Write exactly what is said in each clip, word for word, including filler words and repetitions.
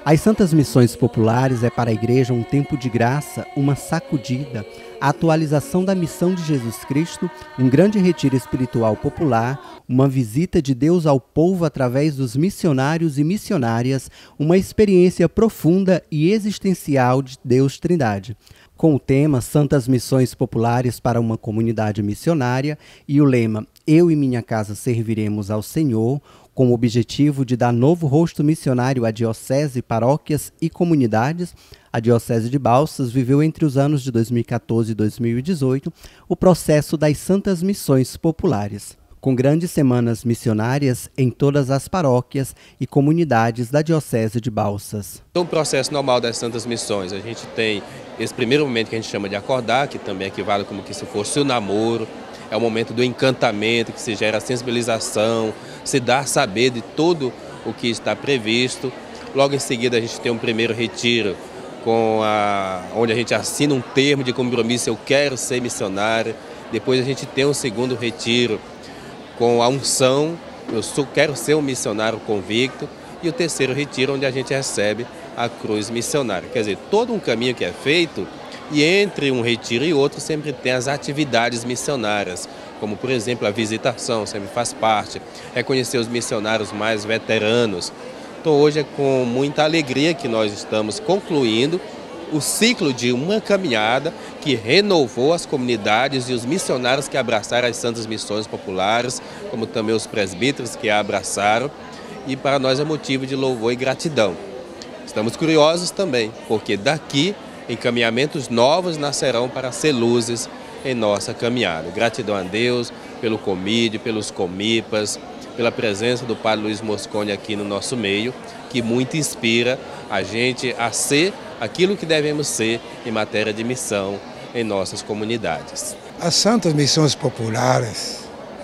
As Santas Missões Populares é para a Igreja um tempo de graça, uma sacudida, a atualização da missão de Jesus Cristo, um grande retiro espiritual popular, uma visita de Deus ao povo através dos missionários e missionárias, uma experiência profunda e existencial de Deus Trindade. Com o tema Santas Missões Populares para uma Comunidade Missionária e o lema Eu e Minha Casa Serviremos ao Senhor, com o objetivo de dar novo rosto missionário à diocese, paróquias e comunidades, a Diocese de Balsas viveu entre os anos de dois mil e quatorze e dois mil e dezoito o processo das Santas Missões Populares, com grandes semanas missionárias em todas as paróquias e comunidades da Diocese de Balsas. O processo normal das Santas Missões, a gente tem esse primeiro momento que a gente chama de acordar, que também equivale como que se fosse o namoro. É o momento do encantamento, que se gera a sensibilização, se dá a saber de tudo o que está previsto. Logo em seguida a gente tem um primeiro retiro, com a, onde a gente assina um termo de compromisso, eu quero ser missionário. Depois a gente tem um segundo retiro, com a unção, eu sou, quero ser um missionário convicto. E o terceiro retiro, onde a gente recebe a cruz missionária. Quer dizer, todo um caminho que é feito. E entre um retiro e outro sempre tem as atividades missionárias, como por exemplo a visitação, sempre faz parte, reconhecer os missionários mais veteranos. Então hoje é com muita alegria que nós estamos concluindo o ciclo de uma caminhada que renovou as comunidades e os missionários que abraçaram as Santas Missões Populares, como também os presbíteros que a abraçaram, e para nós é motivo de louvor e gratidão. Estamos curiosos também, porque daqui encaminhamentos novos nascerão para ser luzes em nossa caminhada. Gratidão a Deus pelo Comide, pelos Comipas, pela presença do Padre Luiz Mosconi aqui no nosso meio, que muito inspira a gente a ser aquilo que devemos ser em matéria de missão em nossas comunidades. As Santas Missões Populares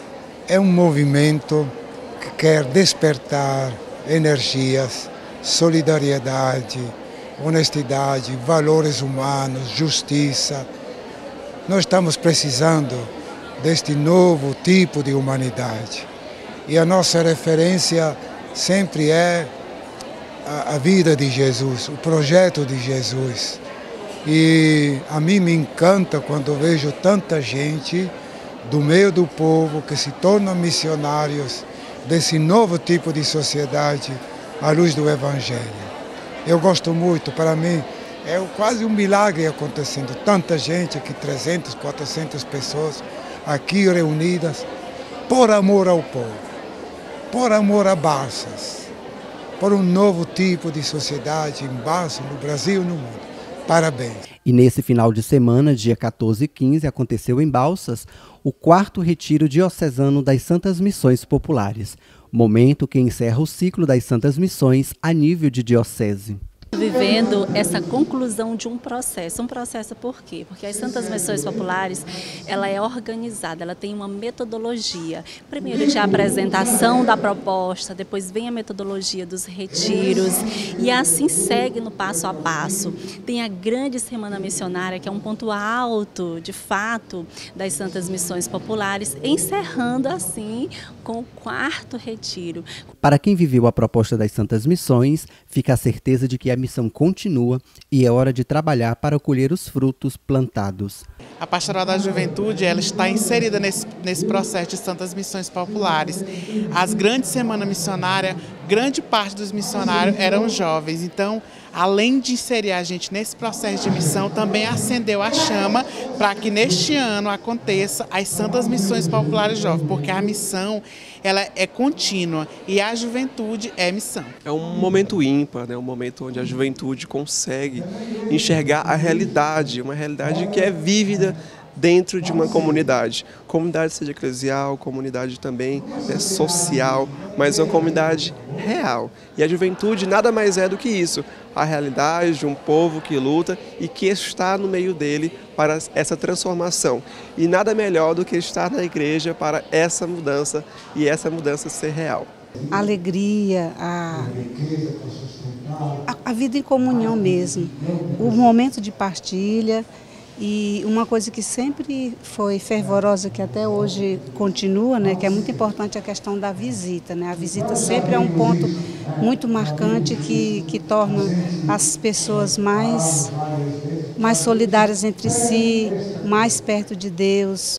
é um movimento que quer despertar energias, solidariedade, honestidade, valores humanos, justiça. Nós estamos precisando deste novo tipo de humanidade. E a nossa referência sempre é a, a vida de Jesus, o projeto de Jesus. E a mim me encanta quando vejo tanta gente do meio do povo que se tornam missionários desse novo tipo de sociedade à luz do Evangelho. Eu gosto muito, para mim é quase um milagre acontecendo. Tanta gente aqui, trezentas, quatrocentas pessoas aqui reunidas por amor ao povo, por amor a Balsas, por um novo tipo de sociedade em Balsas, no Brasil e no mundo. Parabéns. E nesse final de semana, dia quatorze e quinze, aconteceu em Balsas o quarto retiro diocesano das Santas Missões Populares, momento que encerra o ciclo das Santas Missões a nível de diocese. Vivendo essa conclusão de um processo. Um processo por quê? Porque as Santas Missões Populares, ela é organizada, ela tem uma metodologia. Primeiro de apresentação da proposta, depois vem a metodologia dos retiros e assim segue no passo a passo. Tem a grande Semana Missionária, que é um ponto alto, de fato, das Santas Missões Populares, encerrando assim com o quarto retiro. Para quem viveu a proposta das Santas Missões, fica a certeza de que a missão continua e é hora de trabalhar para colher os frutos plantados. A Pastoral da Juventude ela está inserida nesse, nesse processo de Santas Missões Populares. As grandes semanas missionárias, grande parte dos missionários eram jovens, então, além de inserir a gente nesse processo de missão, também acendeu a chama para que neste ano aconteça as Santas Missões Populares Jovens, porque a missão ela é contínua e a juventude é missão. É um momento ímpar, né? Um momento onde a juventude consegue enxergar a realidade, uma realidade que é vívida dentro de uma comunidade. Comunidade seja eclesial, comunidade também né, social, mas uma comunidade real. E a juventude nada mais é do que isso, a realidade de um povo que luta e que está no meio dele para essa transformação. E nada melhor do que estar na igreja para essa mudança e essa mudança ser real. A alegria, a, a, a vida em comunhão mesmo, o momento de partilha E uma coisa que sempre foi fervorosa, que até hoje continua, né, que é muito importante, a questão da visita, né? A visita sempre é um ponto muito marcante que, que torna as pessoas mais, mais solidárias entre si, mais perto de Deus,